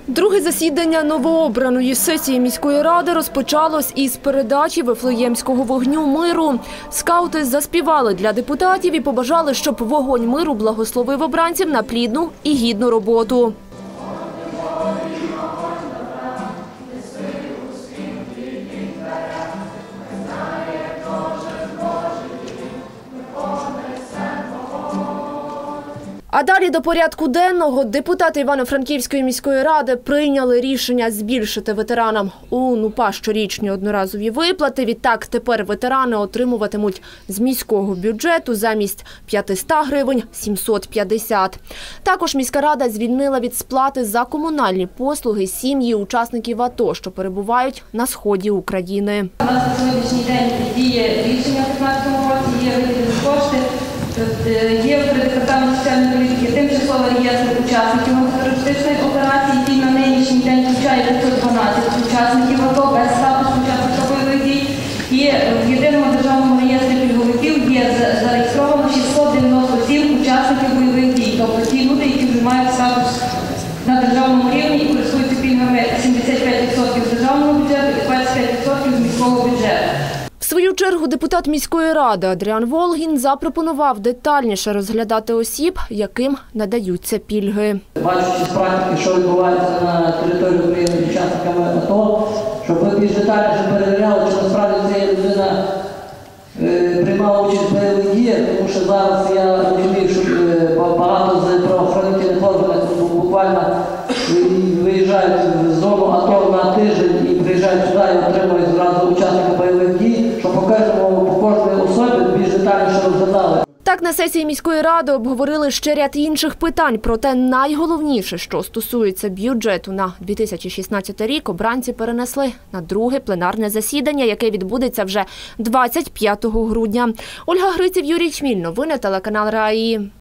Друге засідання новообраної сесії міської ради розпочалось із передачі Вифлеємського вогню миру. Скаути заспівали для депутатів і побажали, щоб вогонь миру благословив обранців на плідну і гідну роботу. А далі до порядку денного депутати Івано-Франківської міської ради прийняли рішення збільшити ветеранам УНУПА щорічні одноразові виплати. Відтак тепер ветерани отримуватимуть з міського бюджету замість 500 гривень – 750. Також міська рада звільнила від сплати за комунальні послуги сім'ї учасників АТО, що перебувають на сході України. У нас на сьогоднішній день діє рішення в 2015 році, є виділені кошти. Є при департаменті соціальної політики тимчасовий реєстр учасників антитерористичної операції, який на нинішній день включає 512 учасників АТО без статусу учасника бойових дій. І в єдиному державному реєстрі пільговиків є зареєстровано 697 учасників бойових дій. Тобто ті люди, які вже мають статус на державному рівні і користуються пільгами 75% з державного бюджету і 25% з міського бюджету. В свою чергу депутат міської ради Адріан Волгін запропонував детальніше розглядати осіб, яким надаються пільги. Бачучи з практики, що відбувається на території України з учасниками АТО, щоб ви більш детальніше перевіряли, чи насправді ця людина приймала участь в бойових діях, тому що зараз я розумію, що багато з правоохоронних органів буквально виїжджають з зону АТО на тиждень і приїжджають сюди і отримують зразу учасника бойових дій, щоб по кожній особі більш детальніше розглядали. Так, на сесії міської ради обговорили ще ряд інших питань. Проте найголовніше, що стосується бюджету на 2016 рік, обранці перенесли на друге пленарне засідання, яке відбудеться вже 25 грудня. Ольга Гриців, Юрій Чміль. Новини телеканал РАІ.